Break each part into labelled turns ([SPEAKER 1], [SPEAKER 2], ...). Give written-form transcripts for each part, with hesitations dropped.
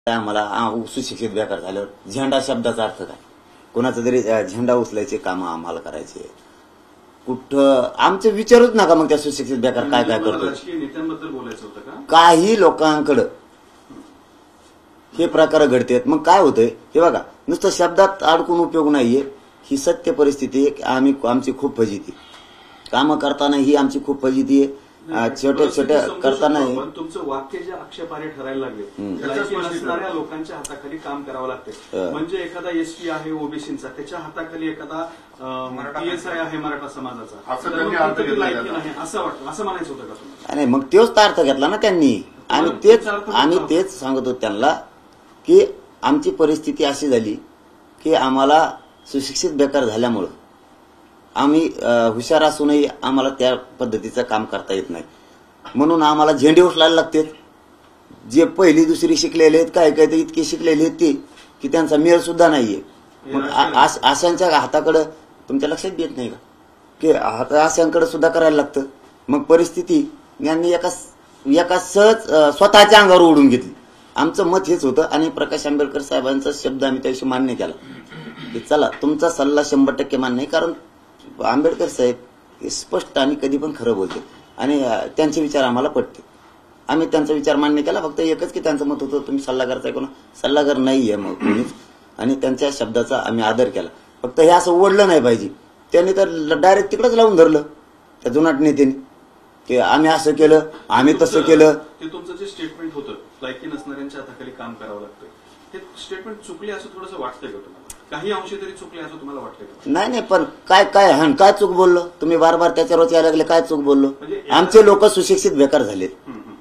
[SPEAKER 1] आम्हाला सुशिक्षित बेकार झाल्यावर झेंडा शब्दाचा अर्थ काय? कोणाचा तरी झेंडा उचलायचे काम आम्हाला करायचे. कुठं आमचे विचारूच नका मग त्या सुशिक्षित बेकार काय काय करतो.
[SPEAKER 2] राजकीय नेत्यांबद्दल बोलायचं होतं का?
[SPEAKER 1] काही लोकांकडं हे प्रकार घडतात. मग काय होतंय हे बघा, नुसतं शब्दात अडकून उपयोग नाहीये. ही सत्य परिस्थिती आहे. आमची खूप फजिती कामं करताना ही आमची खूप फजिती आहे. छोट्या छोट्या करताना
[SPEAKER 2] पण तुमचं वाक्य जे आक्षेपार्ह ठरायला लागले, लोकांच्या हाताखाली काम करावं लागतं. म्हणजे एखादा एसटी आहे ओबीसीचा, त्याच्या हाताखाली एखादा PSI आहे मराठा समाजाचा, असं म्हणायचं होतं का तुम्हाला?
[SPEAKER 1] नाही, मग तोच अर्थ घेतला ना त्यांनी. आम्ही तेच सांगतो त्यांना की आमची परिस्थिती अशी झाली की आम्हाला सुशिक्षित बेकार झाल्यामुळं आम्ही हुशार असूनही आम्हाला त्या पद्धतीचं काम करता येत नाही. म्हणून आम्हाला झेंडे उचलायला लागतात. जे पहिली दुसरी शिकलेले आहेत, काय काय ते इतके शिकलेले आहेत ते की त्यांचा मेळ सुद्धा नाहीये. मग अशांच्या हाताकडे तुमच्या लक्षात येत नाही का की अशांकडे सुद्धा करायला लागतं. मग परिस्थिती यांनी एका सहज स्वतःच्या अंगावर ओढून घेतली. आमचं मत हेच होतं आणि प्रकाश आंबेडकर साहेबांचा शब्द आम्ही त्याविषयी मान्य केला की चला तुमचा सल्ला 100% मान्य आहे. कारण आंबेडकर साहेब हे स्पष्ट आणि कधी पण खरं बोलते आणि त्यांचे विचार आम्हाला पटते. आम्ही त्यांचा विचार मान्य केला. फक्त एकच की त्यांचं मत होतं तुम्ही सल्लागारचा कोण सल्लागार नाहीये मग कोणीच, आणि त्यांच्या शब्दाचा आम्ही आदर केला. फक्त हे असं ओढलं नाही पाहिजे. त्यांनी तर डायरेक्ट तिकडंच लावून धरलं त्या जुनाट नेत्यांनी की आम्ही असं केलं, आम्ही तसं केलं.
[SPEAKER 2] ते तुमचं जे स्टेटमेंट होतं लायकी नसणाऱ्यांच्या हाताखाली काम करावं लागतं, हे स्टेटमेंट चुकले असं थोडंसं वाटतंय का तुम्हाला? काही अंशी तरी चुकले असं तुम्हाला वाटतंय का?
[SPEAKER 1] नाही, पण काय चूक बोललो तुम्ही? बार त्याच्यावरच यायला लागले. काय चूक बोललो? आमचे लोक सुशिक्षित बेकार झालेत,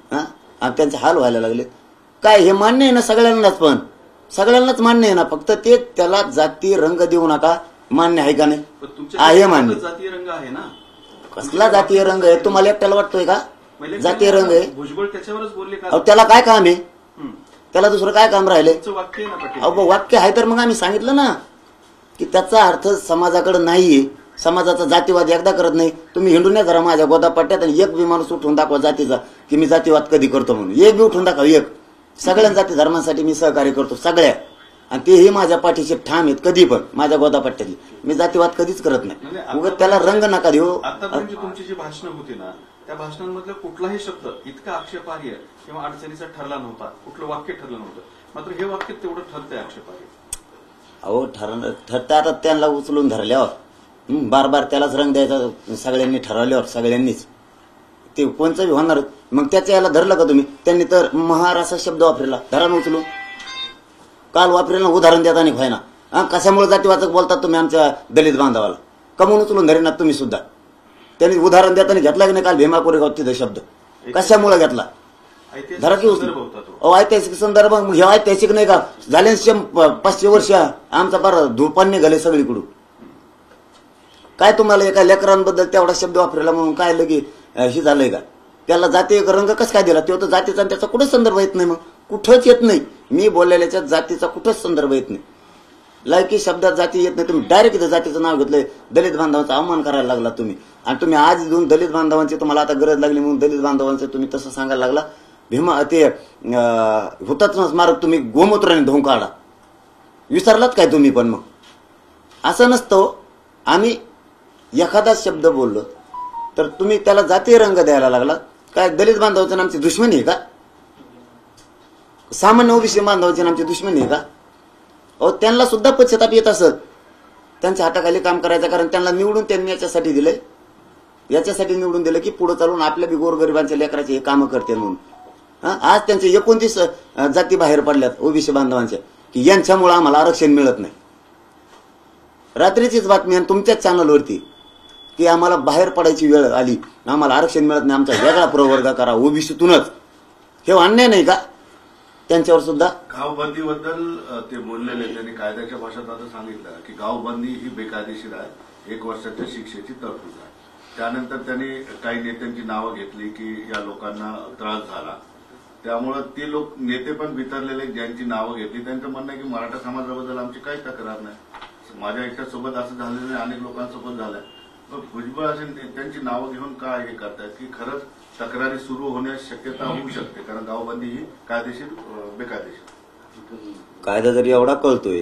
[SPEAKER 1] त्यांचे हाल व्हायला लागलेत. काय हे मान्य आहे ना सगळ्यांनाच, पण सगळ्यांनाच मान्य आहे ना. फक्त ते त्याला जाती रंग देऊ नका. मान्य आहे का नाही? आहे मान्य.
[SPEAKER 2] जातीय रंग आहे ना.
[SPEAKER 1] कसला जातीय रंग आहे? तुम्हाला एकट्याला वाटतोय का जातीय रंग आहे?
[SPEAKER 2] भुजबळ त्याच्यावरच बोलले का?
[SPEAKER 1] त्याला काय काम आहे? त्याला दुसरं काय काम राहिले?
[SPEAKER 2] वाक्य
[SPEAKER 1] वाक्य आहे तर मग आम्ही सांगितलं ना की त्याचा अर्थ समाजाकडे नाहीये. समाजाचा जातीवाद एकदा करत नाही. तुम्ही हिंडून या जरा माझ्या गोदापट्ट्यात आणि एक बी माणूस उठून दाखवा जातीचा की मी जातीवाद कधी करतो म्हणून. एक बी उठून दाखवा. एक सगळ्या जाती धर्मांसाठी मी सहकार्य करतो सगळ्या, आणि तेही माझ्या पाठीशी ठाम आहेत कधी पण. माझ्या गोदापट्ट्यातली मी जातीवाद कधीच करत नाही. उगाच त्याला रंग नका देऊ.
[SPEAKER 2] आतापर्यंत तुमची जी भाषणं होती ना, त्या भाषणांमधला कुठलाही शब्द इतका आक्षेपार्ह किंवा अडचणीचा ठरला नव्हता. कुठलं वाक्य ठरलं नव्हतं. मात्र हे वाक्य तेवढं ठरतंय आक्षेपार्ह.
[SPEAKER 1] अहो ठरतं आता त्यांना उचलून धरल्यावर बार त्यालाच रंग द्यायचा सगळ्यांनी ठरवल्यावर सगळ्यांनीच ते कोणचं बी होणार. मग त्याच्या याला धरलं का तुम्ही? त्यांनी तर महार असा शब्द वापरला. धरा उचलून. काल वापरेल ना उदाहरण देताना व्हायना. कशामुळे जातीवाचक बोलतात तुम्ही आमच्या दलित बांधवाला? कमवून उचलून धरेनात तुम्ही सुद्धा. त्यांनी उदाहरण देताना घेतला की नाही काल भीमा कोरेगाव तिथं शब्द? कशामुळे घेतला? धरा की उचलून. ऐतिहासिक संदर्भ. हे ऐतिहासिक नाही का? झाले 500 वर्ष आमचा फार धुपान निघाले सगळीकडून. काय तुम्हाला एका लेकरांबद्दल तेवढा शब्द वापरला म्हणून काय लगे हे झालंय का? त्याला जातीय रंग कसं काय दिला? तो तर जातीचा त्याचा कुठेच संदर्भ येत नाही. मग कुठंच येत नाही. मी बोललेल्याच्या जातीचा कुठंच संदर्भ येत नाही. लायकी शब्दात जाती येत नाही. तुम्ही डायरेक्ट इथं जातीचं नाव घेतलंय. दलित बांधवांचा अवमान करायला लागला तुम्ही. आणि तुम्ही आज येऊन दलित बांधवांची तुम्हाला आता गरज लागली म्हणून दलित बांधवांचं तुम्ही तसं सांगायला लागला. भीमा ते हुतात्मा स्मारक तुम्ही गोमूत्राने धुवून काढा. विसरलात काय तुम्ही? पण मग असं नसतं. आम्ही एखादा शब्द बोललो तर तुम्ही त्याला जातीय रंग द्यायला लागला. काय दलित बांधवांची आमची दुश्मनी आहे का? सामान्य ओबीसी बांधवांची आमची दुश्मनी आहे का? अहो त्यांना सुद्धा पश्चाताप येत असत त्यांच्या हाताखाली काम करायचं. कारण त्यांना निवडून त्यांनी याच्यासाठी दिलंय. याच्यासाठी निवडून दिलं की पुढे चालून आपल्या बी गोरगरिबांच्या लेकराचे हे कामं करते म्हणून. आज त्यांचे 29 जाती बाहेर पडल्यात ओबीसी बांधवांच्या की यांच्यामुळे आम्हाला आरक्षण मिळत नाही. रात्रीचीच बातमी आणि तुमच्याच चॅनलवरती की आम्हाला बाहेर पडायची वेळ आली, आम्हाला आरक्षण मिळत नाही, आमचा वेगळा प्रवर्ग करा ओबीसीतूनच. हे अन्याय नाही का त्यांच्यावर सुद्धा?
[SPEAKER 3] गावबंदीबद्दल ते बोललेले. त्यांनी कायद्याच्या भाषेत असं सांगितलं की गावबंदी ही बेकायदेशीर आहे. 1 वर्षाच्या शिक्षेची तरतूद आहे. त्यानंतर त्यांनी काही नेत्यांची नावं घेतली की या लोकांना त्रास झाला. त्यामुळे ते लोक नेते पण बिथरलेले ज्यांची नावं घेतली त्यांचं म्हणणं आहे की मराठा समाजाबद्दल आमची काही तक्रार नाही. माझ्या एकट्यासोबत असं झालेलं नाही, अनेक लोकांसोबत झालंय. मग भुजबळ असे त्यांची नावं घेऊन काय हे करतायत की खरंच तक्रारी सुरू होण्यास शक्यता होऊ शकते? कारण गावबंदी ही कायदेशीर बेकायदेशीर
[SPEAKER 1] कायदा जरी एवढा कळतोय,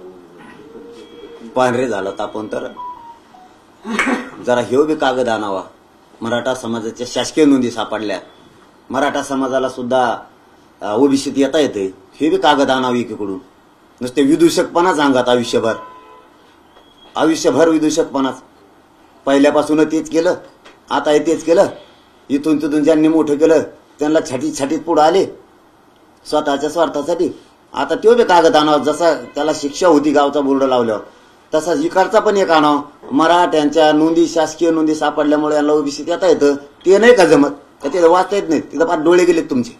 [SPEAKER 1] पांढरे झालं आपण तर जरा ह्यो बी कागद आणावा. मराठा समाजाच्या शासकीय नोंदी सापडल्या, मराठा समाजाला सुद्धा ओबीसीत येता येते, हे बी कागद आणावे एकीकडून. नुसते विदूषकपणाच अंगात आयुष्यभर विदूषकपणाच. पहिल्यापासून तेच केलं, आता तेच केलं. इथून तिथून ज्यांनी मोठं केलं त्यांना छाटीत पुढे आले स्वतःच्या स्वार्थासाठी. आता तो बी कागद आणावा. जसा त्याला शिक्षा होती गावचा बोर्ड लावल्यावर, तसा इकडचा पण एक आणावा. मराठ्यांच्या नोंदी, शासकीय नोंदी सापडल्यामुळे यांना ओबीसीत येता येतं, ते नाही का जमत? तिथं वाचता येत नाही, तिथं फार डोळे गेलेत तुमचे.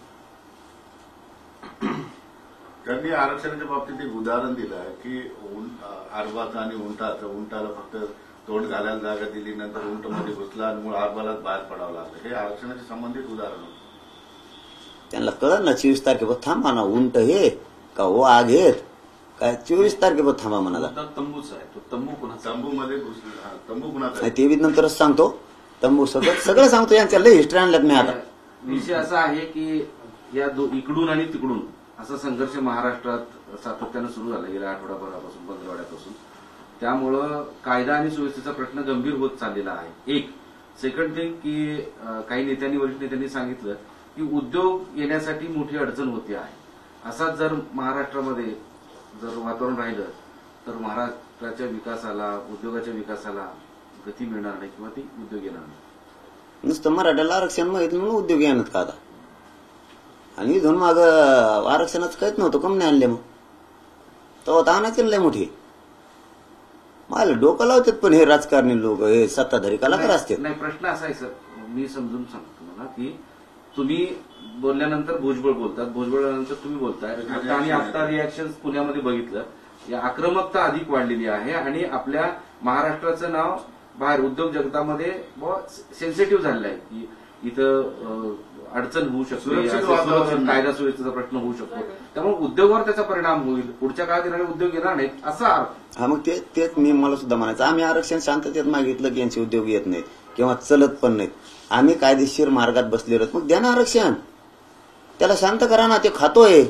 [SPEAKER 3] त्यांनी आरक्षणाच्या बाबतीत एक उदाहरण दिलं आहे की आरबाचं आणि उंटाचं. उंटाला फक्त तोंड घालायला जागा दिली, नंतर उंट मध्ये घुसला आणि मग आरबालाच बाहेर पडावं लागलं. हे आरक्षणाशी संबंधित उदाहरण होतं.
[SPEAKER 1] त्यांना कळलं ना 24 तारखेवर थांबा ना, उंट हे का हो आग आहेत काय, 24 तारखेवर थांबा म्हणाला.
[SPEAKER 2] तंबूच आहे तो, तंबू कुणाचा?
[SPEAKER 3] तंबूमध्ये घुसला, तंबू कुणाचा?
[SPEAKER 1] ते बी नंतरच सांगतो. तंबू सगळं सांगतो. यांच्या लय हिस्ट्री आणल्यात मी आता.
[SPEAKER 4] विषय असा आहे की या इकडून आणि तिकडून असा संघर्ष महाराष्ट्रात सातत्यानं सुरू झाला गेल्या आठवडाभरापासून, पंधरवड्यापासून. त्यामुळं कायदा आणि सुव्यवस्थेचा प्रश्न गंभीर होत चाललेला आहे. एक सेकंड थिंग की काही नेत्यांनी, वरिष्ठ नेत्यांनी सांगितलं की उद्योग येण्यासाठी मोठी अडचण होते आहे. असाच जर महाराष्ट्रामध्ये जर वातावरण राहिलं तर महाराष्ट्राच्या विकासाला, उद्योगाच्या विकासाला गती मिळणार नाही किंवा ती उद्योग येणार नाही.
[SPEAKER 1] नुसतं मराठ्याला आरक्षण माहित म्हणून उद्योग येणार का आता? आणि इथून माग आरक्षणाचं काहीच नव्हतं, कम नाही आणले. मग तेव्हा आणायचे लय मोठी. मला डोकं लावतात पण हे राजकारणी लोक, हे सत्ताधारी कलाकार असतात.
[SPEAKER 4] नाही, प्रश्न असा आहे सर, मी समजून सांगतो तुम्हाला की तुम्ही बोलल्यानंतर भुजबळ बोलतात, भुजबळानंतर तुम्ही बोलताय. आणि आता रिॲक्शन पुण्यामध्ये बघितलं, या आक्रमकता अधिक वाढलेली आहे आणि आपल्या महाराष्ट्राचं नाव बाहेर उद्योग जगतामध्ये सेन्सिटिव्ह झालेलं आहे की इथं अडचण होऊ शकते, कायदा सुव्यवस्थेचा प्रश्न होऊ शकतो. त्यामुळे उद्योगावर त्याचा परिणाम होईल, पुढच्या काळात येणारे उद्योग येणार नाहीत असा अर्थ.
[SPEAKER 1] हा, मग तेच मला सुद्धा म्हणायचं. आम्ही आरक्षण शांततेत मागितलं की यांचे उद्योग येत नाहीत किंवा चलत पण नाहीत. आम्ही कायदेशीर मार्गात बसलेलो, मग द्या ना आरक्षण. त्याला शांत करा ना, ते खातोय,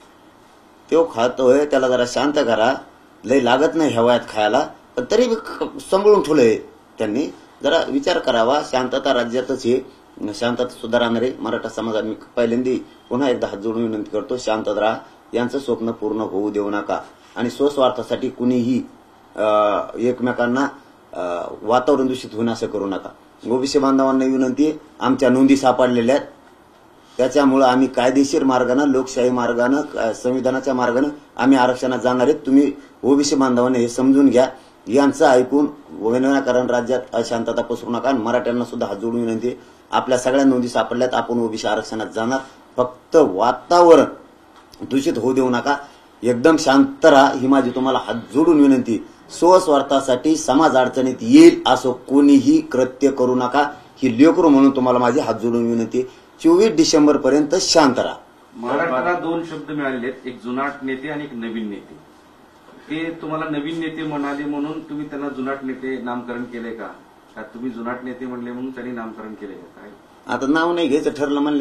[SPEAKER 1] त्याला जरा शांत करा. लय लागत नाही ह्या वयात खायला, पण तरी सांभाळून ठेवलंय त्यांनी. जरा विचार करावा. शांतता राज्यातच हे शांतता सुद्धा राहणार आहे. मराठा समाजात मी पहिल्यांदा पुन्हा एकदा हात जोडून विनंती करतो, शांतता राहा. यांचं स्वप्न पूर्ण होऊ देऊ नका आणि स्वस्वार्थासाठी कुणीही एकमेकांना वातावरण दूषित होणं असं करू नका. ओबीसी बांधवांना विनंती आहे, आमच्या नोंदी सापडलेल्या आहेत, त्याच्यामुळे आम्ही कायदेशीर मार्गानं, लोकशाही मार्गानं, संविधानाच्या मार्गानं आम्ही आरक्षणात जाणार आहेत. तुम्ही ओबीसी बांधवांना हे समजून घ्या. यांचं ऐकून विनाकारण राज्यात अशांतता पसरू नका. आणि मराठ्यांना सुद्धा हात जोडून विनंती, आपल्या सगळ्या नोंदी सापडल्यात, आपण ओबीसी आरक्षणात जाणार. फक्त वातावरण दूषित होऊ देऊ नका, एकदम शांत राहा. ही माझी तुम्हाला हात जोडून विनंती. स्वस्वार्थासाठी समाज अडचणीत येईल असं कोणीही कृत्य करू नका. ही लेकरू म्हणून तुम्हाला माझी हात जोडून विनंती. 24 डिसेंबर पर्यंत शांत राहा.
[SPEAKER 4] महाराष्ट्राला दोन शब्द मिळालेले आहेत, एक जुनाट नेते आणि एक नवीन नेते. ते तुम्हाला नवीन नेते म्हणाले म्हणून तुम्ही त्यांना जुनाट नेते नामकरण केलंय का? तुम्ही जुनाट नेते म्हणले म्हणून त्यांनी नामकरण केलंय का? काय
[SPEAKER 1] आता नाव नाही घ्यायचं ठरलं म्हणलं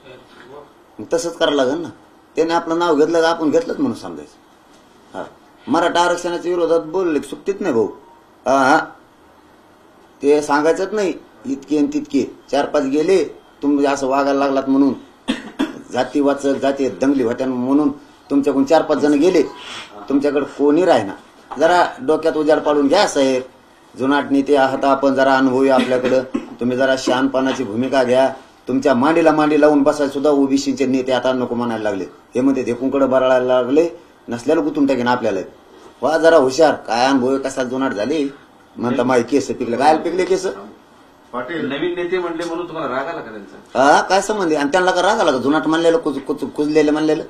[SPEAKER 1] तसंच करावं लागेल ना. त्याने आपलं नाव घेतलं का आपण घेतलंच म्हणून समजायचं. हा, मराठा आरक्षणाच्या विरोधात बोलले चुकतीच नाही भाऊ. हा, ते सांगायचंच नाही इतके आणि तितके. 4-5 गेले तुम्ही असं वागायला लागलात म्हणून, जाती वाचक, जाती दंगली होत्या म्हणून तुमच्याकडून 4-5 जण गेले, तुमच्याकडे कोणी राहिना. जरा डोक्यात उजाड पाडून घ्या साहेब. जुनाट नेते आहात आपण, जरा अनुभवी आपल्याकडं. तुम्ही जरा शहाणपणाची भूमिका घ्या. तुमच्या मांडीला मांडी लावून बसायला सुद्धा ओबीसीचे नेते आता नको म्हणायला लागले. हे मध्ये देखूनकडे बरायला लागले, नसल्याला गुतून टाकेन आपल्याला. वा जरा हुशार. काय अनुभव कसा जुनाट झाले म्हणता, माही केस पिकले. काय पिकले केस?
[SPEAKER 3] पाटील
[SPEAKER 4] नवीन नेते म्हणले म्हणून तुम्हाला राग आला का त्यांचा?
[SPEAKER 1] हा, काय संबंध? आणि त्यांना का राग आला का? जुनाट म्हणलेलं, कुजलेलं म्हणलेलं.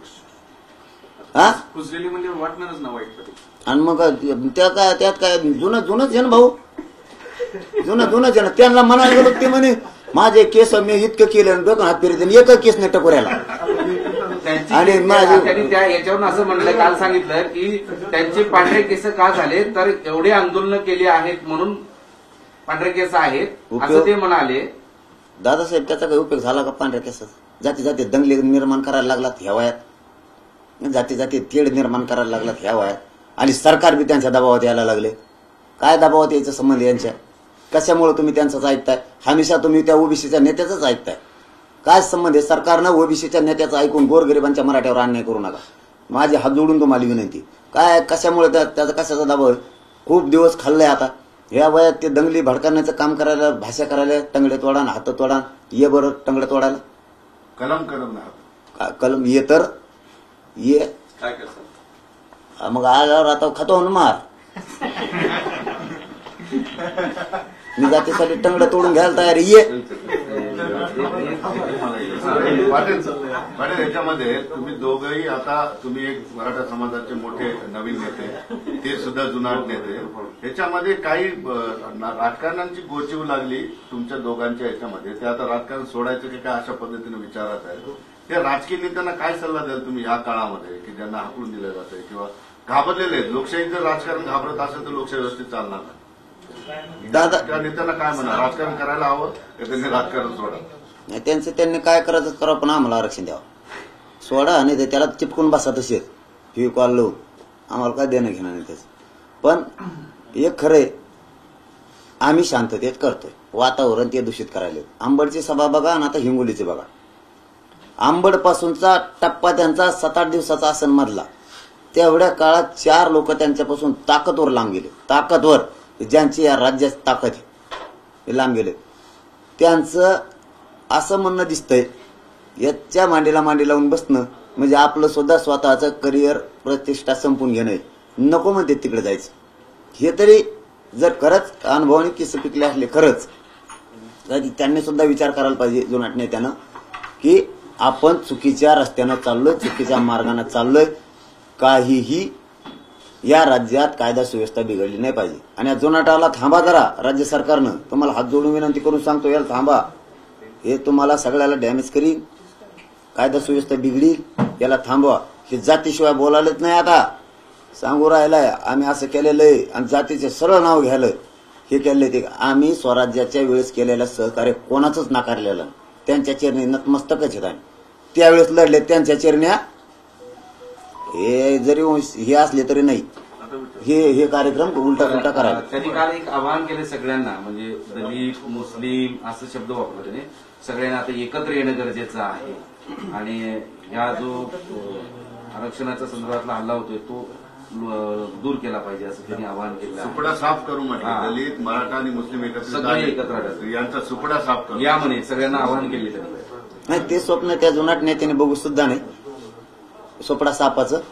[SPEAKER 1] हा,
[SPEAKER 2] कुजलेली म्हणजे वाटणारच ना वाईट कधी.
[SPEAKER 1] आणि मग त्यात काय जुनच आहे ना भाऊ, जुनच आहे ना. त्यांना म्हणायला गेलो ते म्हणे माझे केस मी इतकं केलं, डोकं हात फिरते, एक केस नाही टकोऱ्याला. आणि
[SPEAKER 4] त्यांनी त्या याच्यावरून असं म्हणलं, काल सांगितलं की त्यांचे पांढरे केस का झाले तर एवढे आंदोलनं केली आहेत म्हणून पांढरे केस आहेत असं ते म्हणाले.
[SPEAKER 1] दादासाहेब त्याचा काही उपयोग झाला का पांढऱ्या केसाचा? जाती जाती दंगली निर्माण करायला लागलात ह्या वयात. जाती जाती तेढ निर्माण करायला लागला ह्या वयात, आणि सरकार बी त्यांच्या दबावात यायला लागले. काय दबावात यायचा संबंध यांच्या? कशामुळे तुम्ही त्यांचाच ऐकताय? हमेशा तुम्ही त्या ओबीसीच्या नेत्याचाच ऐकताय. काय संबंध आहे? सरकारनं ओबीसीच्या नेत्याचं ऐकून गोरगरिबांच्या मराठ्यावर अन्याय करू नका. माझे हात जोडून तुम्हाला विनंती. काय कशामुळे त्याचा कशाचा दबाव? खूप दिवस खाल्लंय. आता या वयात ते दंगली भडकावण्याचं काम करायला, भाषा करायला, टंगडे तोडान, हात तोडान. ये बरं टंगडे तोडायला
[SPEAKER 3] कलम ना
[SPEAKER 1] कलम ये तर ये
[SPEAKER 2] काय करतात?
[SPEAKER 1] मग आल्यावर आता खातो ना मार. मी जातीसाठी टंगडे तोडून घ्यायला तयार ये.
[SPEAKER 3] पाटील याच्यामध्ये तुम्ही दोघंही आता तुम्ही एक मराठा समाजाचे मोठे नवीन नेते, ते सुद्धा जुनाट नेते. ह्याच्यामध्ये काही राजकारणांची गोचीव लागली तुमच्या दोघांच्या ह्याच्यामध्ये. ते आता राजकारण सोडायचं की काय अशा पद्धतीने विचारात आहे. ते राजकीय नेत्यांना काय सल्ला द्याल तुम्ही या काळामध्ये की ज्यांना हाकलून दिलं जातंय किंवा घाबरलेले आहेत? लोकशाहीचं राजकारण घाबरत असेल तर लोकशाही व्यवस्थित चालणार नाही.
[SPEAKER 1] दादा
[SPEAKER 3] त्या नेत्यांना काय म्हणा, राजकारण करायला हवं का त्यांनी राजकारण सोडा?
[SPEAKER 1] त्यांचं त्यांनी काय करायचं करावं, पण आम्हाला आरक्षण द्यावं. सोडा आणि ते त्याला चिपकून बसा तसेच ही कॉल लावून. आम्हाला काय देणं घेणं नाही त्याचं. पण एक खरंय, आम्ही शांततेत करतोय. वातावरण ते दूषित करायला. आंबडची सभा बघा आणि आता हिंगोलीची बघा. आंबड पासूनचा टप्पा त्यांचा 7-8 दिवसाचा आसन मधला. तेवढ्या काळात 4 लोक त्यांच्यापासून ताकदवर लांब गेले. ताकदवर, ज्यांची या राज्यात ताकद आहे, लांब गेले. त्यांचं असं म्हणणं दिसतंय, याच्या मांडीला मांडी लावून बसणं म्हणजे आपलं सुद्धा स्वतःचं करिअर प्रतिष्ठा संपून घेणं. नको म्हणते तिकडे जायचं. हे तरी जर खरंच अनुभवाने किस्से पिकले असले खरंच, तर त्यांनी सुद्धा विचार करायला पाहिजे जुनाट नेत्यानं की आपण चुकीच्या रस्त्यानं चाललोय, चुकीच्या मार्गाने चाललोय. काहीही या राज्यात कायदा सुव्यवस्था बिघडली नाही पाहिजे. आणि या जुनाटाला थांबा जरा. राज्य सरकारनं तुम्हाला हात जोडून विनंती करून सांगतो, याला थांबा. हे तुम्हाला सगळ्याला डॅमेज करील, कायदा सुव्यवस्था बिघडील. याला थांबवा. हे जातीशिवाय बोलायलाच नाही. आता सांगू राहिलाय आम्ही असं केलेलं आहे आणि जातीचे सरळ नाव घ्यायला हे केलंय. ते आम्ही स्वराज्याच्या वेळेस केलेलं सहकार्य कोणाचंच नाकारलेलं. त्यांच्या चरणी नतमस्तकच आहेत. त्यावेळेस लढले त्यांच्या चरण्या. हे जरी हे असले तरी नाही, हे कार्यक्रम उलटा उलटा करायला.
[SPEAKER 4] त्यांनी काल एक आवाहन केलं सगळ्यांना, म्हणजे दलित मुस्लिम असं शब्द वापरला त्याने. सगळ्यांना आता एकत्र येणं गरजेचं आहे आणि ह्या जो आरक्षणाच्या संदर्भातला हल्ला होतोय तो दूर केला पाहिजे असं त्यांनी आवाहन केलं.
[SPEAKER 3] सुपडा साफ करू म्हटलं. दलित, मराठा आणि मुस्लिम
[SPEAKER 4] सगळे एकत्र आले.
[SPEAKER 3] यांचा सुपडा साफ करू
[SPEAKER 4] या म्हणे सगळ्यांना आवाहन केले त्यांनी.
[SPEAKER 1] नाही, ते स्वप्न त्या जुनाट नेत्याने बघू सुद्धा नाही. सोपडा सापाचं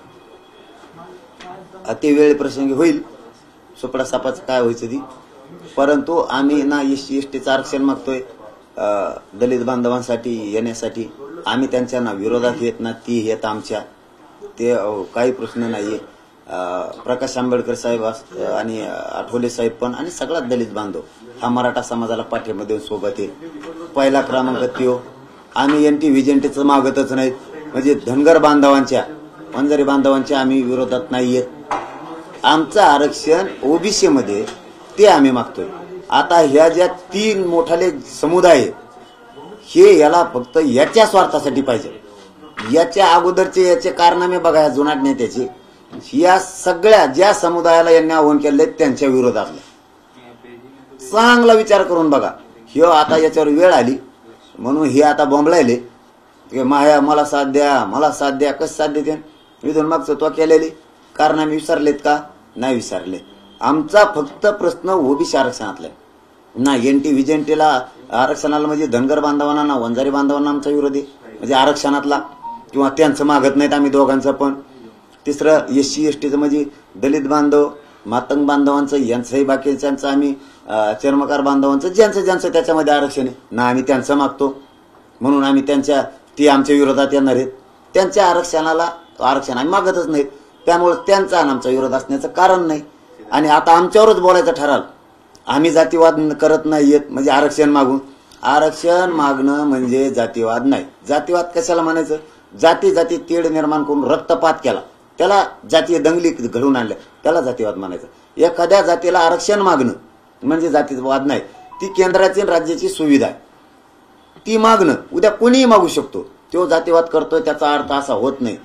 [SPEAKER 1] ते वेळ प्रसंगी होईल. सोपडा सापाचं काय व्हायचं ती. परंतु आम्ही ना एसटीचं आरक्षण मागतोय दलित बांधवांसाठी येण्यासाठी. आम्ही त्यांच्या ना विरोधात येत ना ती येत आमच्या. ते काही प्रश्न नाहीये. प्रकाश आंबेडकर साहेब आणि आठवले साहेब पण आणि सगळा दलित बांधव हा मराठा समाजाला पाठिंबा देऊन सोबत आहे. पहिला क्रमांक त्यो. आम्ही एनटी व्हिजेंटीचं मागतच नाहीत. म्हणजे धनगर बांधवांच्या, वंजारी बांधवांच्या आम्ही विरोधात नाहीयेत. आमचं आरक्षण ओबीसी मध्ये ते आम्ही मागतोय. आता ह्या ज्या 3 मोठाले समुदाय हे याला फक्त याच्या स्वार्थासाठी पाहिजे. याच्या अगोदरचे याचे कारनामे बघा या जुनाट नेत्याचे. या सगळ्या ज्या समुदायाला यांनी आव्हान केलंय त्यांच्या विरोधातलं चांगला विचार करून बघा. हे आता याच्यावर वेळ आली म्हणून हे आता बोंबलायले की माया मला साथ द्या, मला साथ द्या. कसं साथ देते? इथून मागचं तो केलेली कारनामे विसरलेत का? नाही विसरले. आमचा फक्त प्रश्न ओबीसी आरक्षणातला ना. एनटी व्हिजेंटीला आरक्षणाला म्हणजे धनगर बांधवांना ना वंजारी बांधवांना आमचा विरोधी म्हणजे आरक्षणातला किंवा त्यांचं मागत नाहीत आम्ही दोघांचं पण. तिसरं एससी एसटीचं म्हणजे दलित बांधव मातंग बांधवांचं यांचंही बाकीच्यांचं आम्ही चर्मकार बांधवांचं ज्यांचं त्याच्यामध्ये आरक्षण आहे ना आम्ही त्यांचं मागतो. म्हणून आम्ही ती आमच्या विरोधात येणार आहेत. त्यांच्या आरक्षण आम्ही मागतच नाहीत. त्यामुळे त्यांचा आणि आमचा विरोध असण्याचं कारण नाही. आणि आता आमच्यावरच बोलायचं ठराल. आम्ही जातीवाद करत नाहीयेत म्हणजे आरक्षण मागून. आरक्षण मागणं म्हणजे जातीवाद नाही. जातीवाद कशाला म्हणायचं? जाती जाती तेढ निर्माण करून रक्तपात केला त्याला जातीय दंगली घडवून आणल्या त्याला जातीवाद म्हणायचं. एखाद्या जातीला आरक्षण मागणं म्हणजे जातीवाद नाही. ती केंद्राची राज्याची सुविधा आहे. ती मागणं उद्या कोणीही मागू शकतो. तो जातीवाद करतोय त्याचा अर्थ असा होत नाही.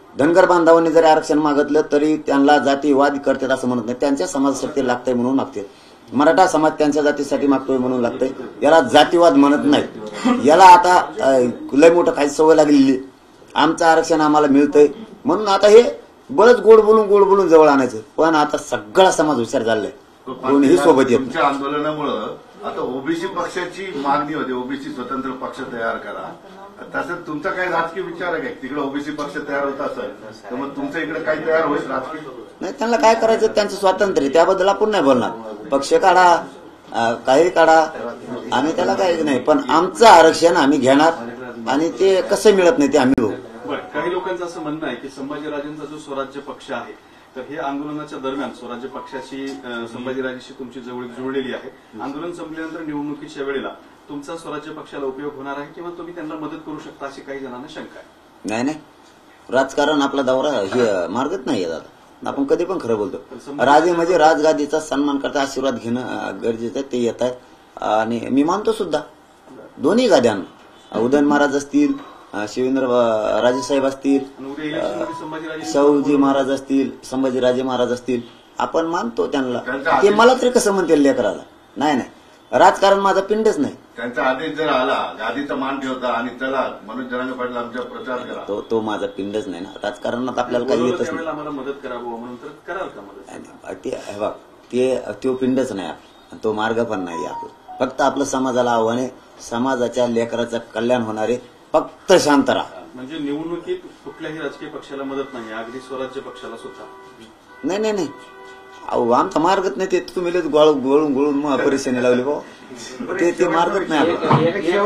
[SPEAKER 1] धनगर बांधवांनी जरी आरक्षण मागितलं तरी त्यांना जातीवाद करतात असं म्हणत नाही. त्यांच्या समाजासाठी लागतंय म्हणून मागते. मराठा समाज त्यांच्या जातीसाठी मागतोय म्हणून लागतंय. याला जातीवाद म्हणत नाही. याला आता लय मोठं काही सवय लागलेली. आमचं आरक्षण आम्हाला मिळतंय म्हणून आता हे बरंच गोड बोलून जवळ आणायचं. पण आता सगळा समाज हुशार झालाय. कोणीही सोबत येत.
[SPEAKER 3] तुमच्या आंदोलनामुळं आता ओबीसी पक्षाची मागणी होती, ओबीसी स्वतंत्र पक्ष तयार करा. तसं तुमचा काही राजकीय विचार आहे का? तिकडे ओबीसी पक्ष तयार होत असेल तर मग तुमचं इकडे काही तयार होईल राजकीय?
[SPEAKER 1] नाही, त्यांना काय करायचं त्यांचं स्वातंत्र्य आहे. त्याबद्दल आपण नाही बोलणार. पक्ष काढा, काही काढा, आम्ही त्याला काही नाही. पण आमचं आरक्षण आम्ही घेणार आणि ते कसं मिळत नाही ते आम्ही बघू.
[SPEAKER 2] बरं, काही लोकांचं असं म्हणणं आहे की संभाजीराजेंचा जो स्वराज्य पक्ष आहे तर हे आंदोलनाच्या दरम्यान स्वराज्य पक्षाशी संभाजीराजेशी तुमची जवळीक जुळलेली आहे. आंदोलन संपल्यानंतर निवडणुकीच्या वेळेला तुमचा स्वराज्य पक्षाला उपयोग होणार आहे किंवा तुम्ही त्यांना मदत करू शकता अशी काही जणांना शंका आहे.
[SPEAKER 1] नाही, राजकारण आपला दौरा हे मार्गच नाही आहे दादा. आपण कधी पण खरं बोलतो. राजे म्हणजे राजगादीचा सन्मान करता आशीर्वाद घेणं गरजेचं आहे. ते येत आहेत आणि मी मानतो सुद्धा दोन्ही गाद्यांना. उदयन महाराज असतील, शिवेंद्र राजेसाहेब असतील, शाहूजी महाराज असतील, संभाजीराजे महाराज असतील, आपण मानतो त्यांना. ते मला तरी कसं म्हणतील लेकराला. नाही, राजकारण माझा पिंडच नाही.
[SPEAKER 3] त्यांचा आदेश जर आला, गादीचा मान ठेवता आणि चला मनोज जरांगे पाटील आमचा प्रचार करा,
[SPEAKER 1] तो माझा पिंडच नाही ना. राजकारणात आपल्याला काही येतच नाही.
[SPEAKER 2] आम्हाला मदत करावं म्हणून तर कराल का मदत?
[SPEAKER 1] तो पिंडच नाही आपला. तो मार्ग पण नाही आपला. फक्त आपलं समाजाला आव्हान आहे. समाजाच्या लेकराचं कल्याण होणारे फक्त शांत राहा.
[SPEAKER 2] म्हणजे निवडणुकीत कुठल्याही राजकीय पक्षाला मदत नाही, अगदी स्वराज्य पक्षाला सुद्धा
[SPEAKER 1] नाही. अहो, आमचा मार्गच नाही. ते तुम्ही गोळून परेशानी लावली भाऊ. ते मार्गच नाही आपला.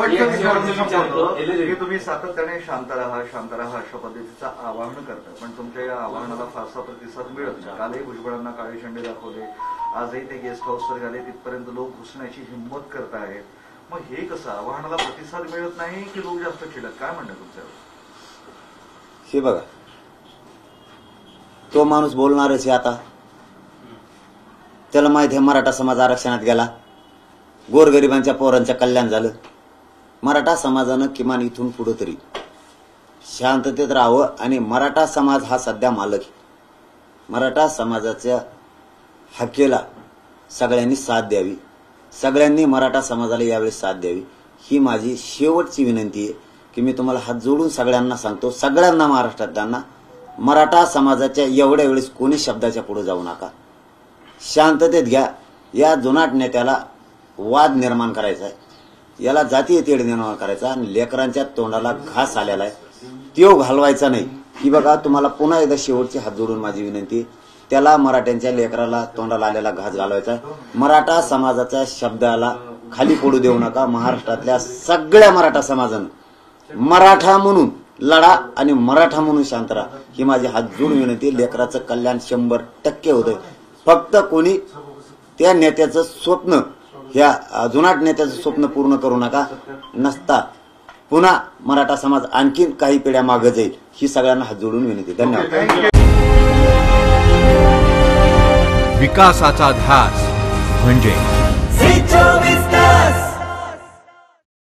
[SPEAKER 5] तुम्ही सातत्याने शांत राहा अशा पद्धतीचं आवाहन करता, पण तुमच्या या आवाहनाला फारसा प्रतिसाद मिळत नाही. कालही भुजबळांना काळे झेंडे दाखवले, आजही ते गेस्ट हाऊसवर गेले, तिथपर्यंत लोक घुसण्याची हिंमत करतायत. मग हे कसं आवाहनाला प्रतिसाद मिळत नाही की लोक जास्त चिडत? काय म्हणणं तुमच्यावर?
[SPEAKER 1] हे बघा, तो माणूस बोलणारच आहे. आता त्याला माहिती आहे मराठा समाज आरक्षणात गेला, गोरगरिबांच्या पोरांचं कल्याण झालं. मराठा समाजानं किमान इथून पुढे तरी शांततेत राहावं. आणि मराठा समाज हा सध्या मालक आहे. मराठा समाजाच्या हक्केला सगळ्यांनी साथ द्यावी. सगळ्यांनी मराठा समाजाला यावेळी साथ द्यावी ही माझी शेवटची विनंती आहे. की मी तुम्हाला हात जोडून सगळ्यांना सांगतो, सगळ्यांना महाराष्ट्रातल्यांना, मराठा समाजाच्या एवढ्या वेळेस कोणी शब्दाच्या पुढे जाऊ नका. शांततेत घ्या. या जुनाट नेत्याला वाद निर्माण करायचा आहे, याला जातीय तेढ निर्माण करायचा आणि लेकरांच्या तोंडाला घास आलेला आहे, तो घालवायचा नाही. ही बघा, तुम्हाला पुन्हा एकदा शेवटची हात जोडून माझी विनंती, त्याला मराठ्यांच्या लेकराला तोंडाला आलेला घास घालवायचा आहे. मराठा समाजाच्या शब्दाला खाली पडू देऊ नका. महाराष्ट्रातल्या सगळ्या मराठा समाजानं मराठा म्हणून लढा आणि मराठा म्हणून शांत राहा ही माझी हात जोडून विनंती. लेकराचं कल्याण 100% होतंय. फक्त कोणी त्या नेत्याचं स्वप्न, ह्या जुनाट नेत्याचं स्वप्न पूर्ण करू नका. नसता पुन्हा मराठा समाज आणखीन काही पिढ्या मागे जाईल ही सगळ्यांना हात जोडून विनंती. धन्यवाद.
[SPEAKER 6] विकासाचा ध्यास म्हणजे